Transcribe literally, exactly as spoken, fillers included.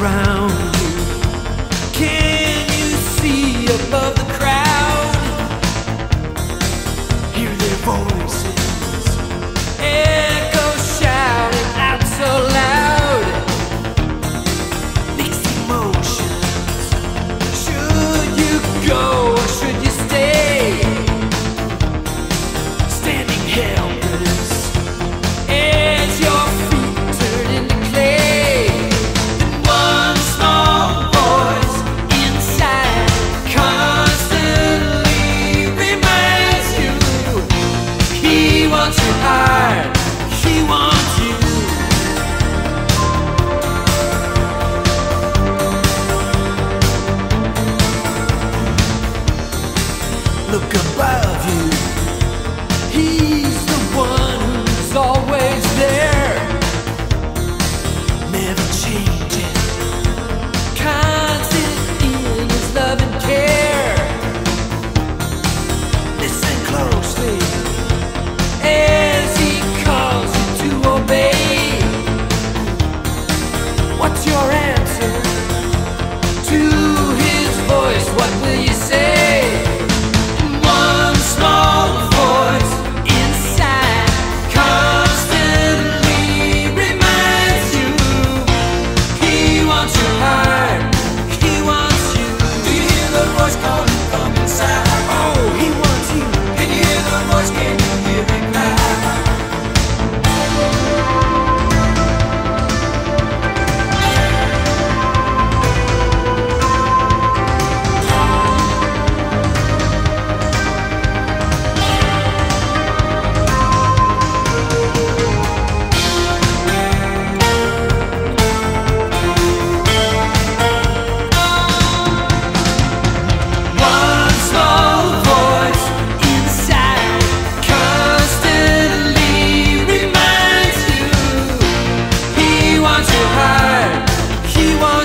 around you. Can you see above the crowd? Hear their voices, echo shouting out so loud. Mixed emotions. Should you go or should you stay? Standing helpless as your feet turn into clay. And one small voice inside constantly reminds you he wants your heart, he wants you. Look above you. He's the one who's always there, never changing, constant in his love and care. Listen closely as he calls you to obey. What's your answer to his voice? What will you say? One small voice inside constantly reminds you he wants your heart, he wants you. Do you hear the voice calling from inside? Oh, he wants you. Can you hear the voice? Can you hear it cry? One small voice inside constantly reminds you he wants your heart, he wants